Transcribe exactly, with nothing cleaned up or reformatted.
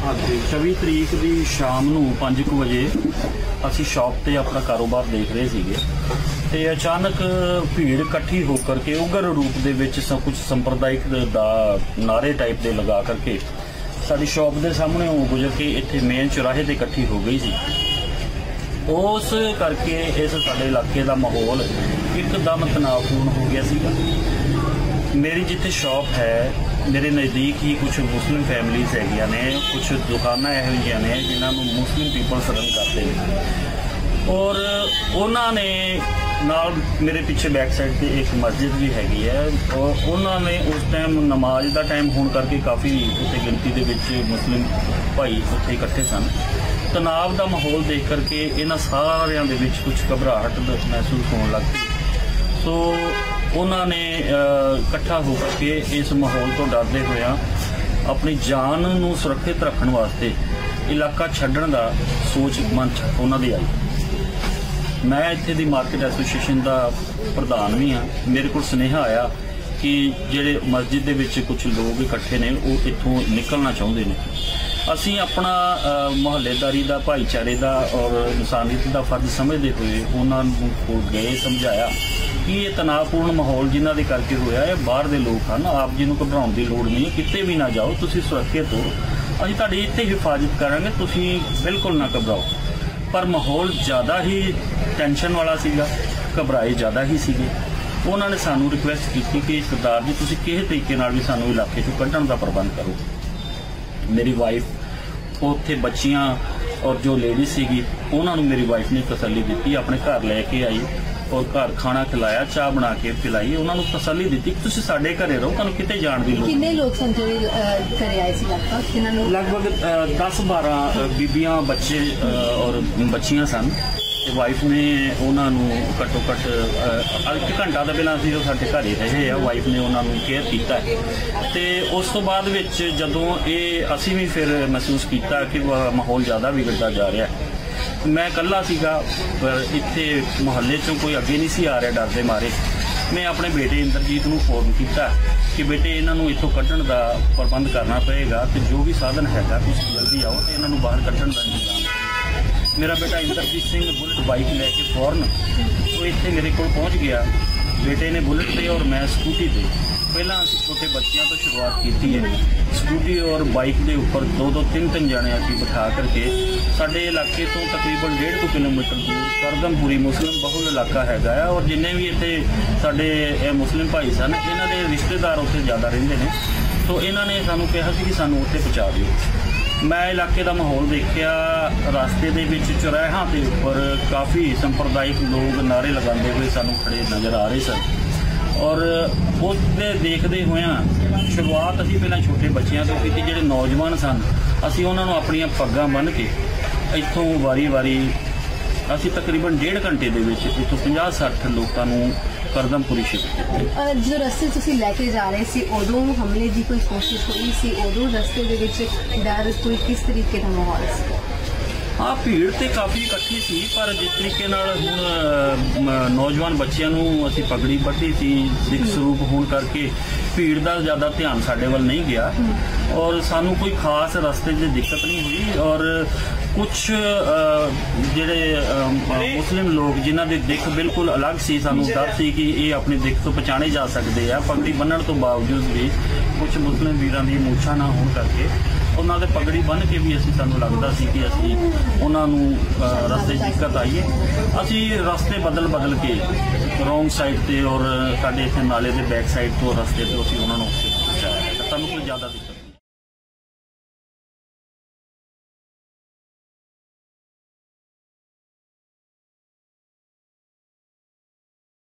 छब्बी तरीक की शाम नूं पाँच कु बजे असी शॉप ते अपना कारोबार देख रहे सीगे ते अचानक भीड़ इकट्ठी होकर के उग्र रूप दे विच सब कुछ संप्रदायिक दा नारे टाइप दे लगा करके साडी शॉप दे सामने गुजर के इत्थे मेन चौराहे ते इकट्ठी हो गई सी। उस करके इस साडे इलाके दा माहौल एकदम तनावपूर्ण हो गया सीगा। मेरी जिथे शॉप है मेरे नज़दीक ही कुछ मुस्लिम फैमिलीज़ हैगियां ने, कुछ दुकाना यहो जिहियां ने जिन्होंने मुस्लिम पीपल्स रन करते हैं और उन्होंने नाल मेरे पीछे बैक साइड पे एक मस्जिद भी हैगी है और उन्होंने उस टाइम नमाज का टाइम होने करके काफ़ी उत्ते गिनती के विच मुस्लिम भाई उत्थे इकट्ठे सन। तनाव का माहौल देख करके इन्हां सारियां दे विच कुछ घबराहट महसूस होने लग पई। सो उन्होंने इकट्ठा होकर के इस माहौल तो डरते हुए अपनी जान नूं सुरक्षित रखने वास्ते इलाका छड्डण दा सोच मन च उन्हां दी आई। मैं इत्थे दी मार्केट एसोसीएशन का प्रधान भी हाँ। मेरे को सुनेहा आया कि जिहड़े मस्जिद दे विच कुछ लोग इकट्ठे ने वो इत्थों निकलना चाहुंदे ने। असी अपना मुहल्लेदारी का भाईचारे का और इंसानियत का फर्ज समझते हुए उन्होंने गए समझाया कि ये तनावपूर्ण माहौल जिन्हों के करके होया है बाहर के लोग हैं, आप जी को घबराने की लोड़ नहीं, किते भी ना जाओ, तुसीं सुरक्षित हो, असीं तुहाडी इत्थे हिफाजत करांगे, तुसीं बिल्कुल ना घबराओ। पर माहौल ज़्यादा ही टेंशन वाला सीगा, घबराए ज़्यादा ही सीगे। उन्होंने सानू रिक्वेस्ट की कि सरदार जी तुसीं किस तरीके नाल भी सानू इलाके चों कड्ढण का प्रबंध करो। मेरी वाइफ उत्थे बच्चियां और जो लेडीज सीगी उन्होंने मेरी वाइफ ने तसल्ली दी, अपने घर लैके आई और घर खाना खिलाया, चाह बना के पिलाई, उन्होंने तसल्ली दी कि तुसीं साडे घरे रहो, तुहानूं किते जाण दी लोड़। कितने लोग सन जो घरे आए सी लगभग? लगभग दस बारह बीबियां बच्चे और बच्चियां सन। वाइफ ने उन्होंने घट्टो घट्ट एक घंटा तो पहला असीं साडे घर ही रहे, वाइफ ने उन्होंने केयर किया तो उस तो बाद विच जदों ये असीं भी फिर महसूस किया कि माहौल ज़्यादा बिगड़ता जा रहा है। मैं कल्ला सीगा पर इत्थे मुहल्ले चों कोई अगे नहीं सी आ रहा डर दे मारे। मैं अपने बेटे इंद्रजीत नूं फोन किया कि बेटे इन्हों इत्थों कड्ढण का प्रबंध करना पएगा तो जो भी साधन हैगा तुसीं जल्दी आओ तो इन्हों बाहर कड्ढण का इंतजाम। मेरा बेटा इंद्रजीत सिंह बुलेट बाइक लैके फौरन तो इत्थे मेरे को पहुँच गया। बेटे ने बुलेट पे और मैं स्कूटी पे। पहला असीं छोटे बच्चों तो शुरुआत की है, स्कूटी और बाइक के उपर दो दो तीन तीन जने असीं बिठा करके साडे इलाके तो तकरीबन डेढ़ सौ किलोमीटर दूर करदमपुरी मुस्लिम बहुल इलाका हैगा और जिन्ने भी इत्थे साडे मुस्लिम भाई सन इन्हां दे रिश्तेदार उत्थे ज़्यादा रहिंदे ने, तो इन्होंने सानू कहा कि सानू उत्थे पहुँचा दिओ। मैं इलाके का माहौल देखिया, रास्ते दे विच चौराहां के उपर काफ़ी संप्रदायिक लोग नारे लगाते हुए सानू खड़े नज़र आ रहे सन और उसके देखते हुए शुरुआत असीं पहलां छोटे बच्चों तो की, जिहड़े नौजवान सन असीं उन्हां नूं अपणियां पग्गां बन के इत्थों वारी वारी असीं तकरीबन डेढ़ घंटे दे विच इत्थों पचास सठ लोगों नूं करदमपुरी शिफ्ट किया। जो रस्ते तुसीं लैके जा रहे सी उदों हमले की कोई कोशिश हुई सी? उदों रस्ते दे विच डर कोई किस तरीके का माहौल सी? हाँ, भीड़ तो काफ़ी इकट्ठी सी पर जिस तरीके नाल हुण नौजवान बच्चों नूं असीं पगड़ी बड्ढी सी सिख स्वरूप होने करके भीड़ का ज़्यादा ध्यान साडे वल नहीं गया और सानू कोई खास रस्ते में दिक्कत नहीं हुई। और कुछ जिहड़े मुस्लिम लोग जिन्हां दे दिख बिल्कुल अलग सी, सानू डर सी कि ये अपने दिख तो पहचाने जा सकते हैं। पगड़ी बन्नण तो बावजूद भी कुछ मुस्लिम वीरां दी मूछां ना होने करके उन्होंने पगड़ी बन के भी असी सानू लगता सी कि असी उन्होंने रस्ते दिक्कत आई है। असी रस्ते बदल बदल के रोंग साइड से और साडे इत्थे नाले के बैक साइड तो रस्ते तो असी उन्होंने पहुँचाया है, सानू कोई ज़्यादा दिक्कत